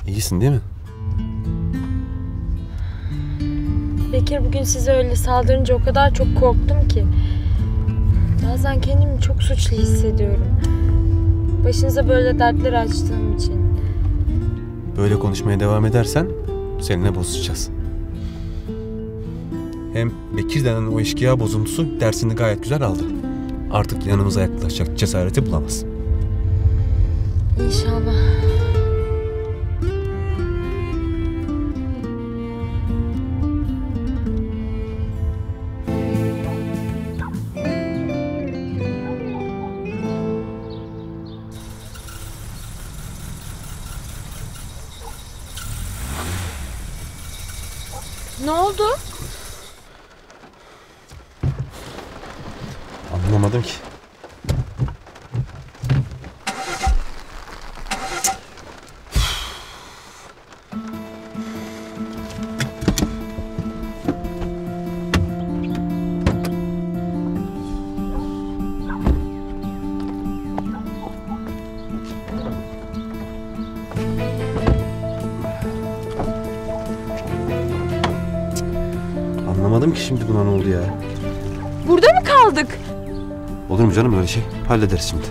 İyisin değil mi? Bekir bugün size öyle saldırınca o kadar çok korktum ki. Bazen kendimi çok suçlu hissediyorum. Başınıza böyle dertler açtığım için. Böyle konuşmaya devam edersen seninle bozuşacağız. Hem Bekir denen o eşkıya bozuntusu dersini gayet güzel aldı. Artık yanımıza yaklaşacak cesareti bulamaz. İnşallah. Ne oldu? Anlamadım ki. Anlamadım ki şimdi buna ne oldu ya? Burada mı kaldık? Olur mu canım öyle şey? Hallederiz şimdi.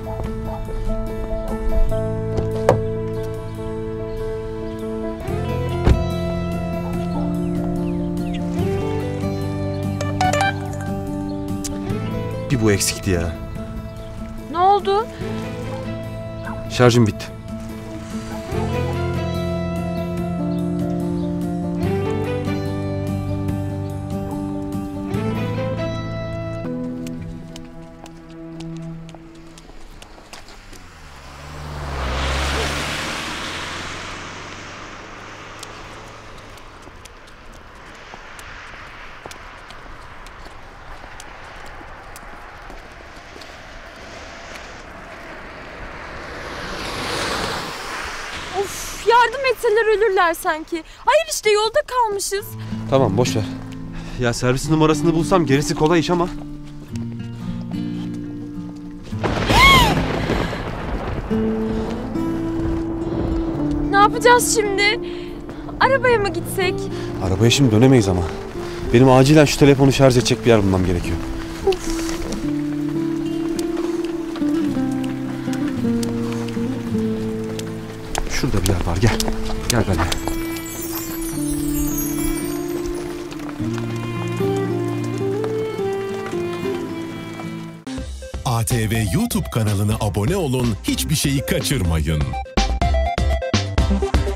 Bir bu eksikti ya. Ne oldu? Şarjım bitti. Of, yardım etseler ölürler sanki. Hayır işte yolda kalmışız. Tamam boş ver. Ya servis numarasını bulsam gerisi kolay iş ama. Ne yapacağız şimdi? Arabaya mı gitsek? Arabaya şimdi dönemeyiz ama. Benim acilen şu telefonu şarj edecek bir yer bulmam gerekiyor. Şurada bir yer var, gel. Gel benimle. ATV YouTube kanalına abone olun, hiçbir şeyi kaçırmayın.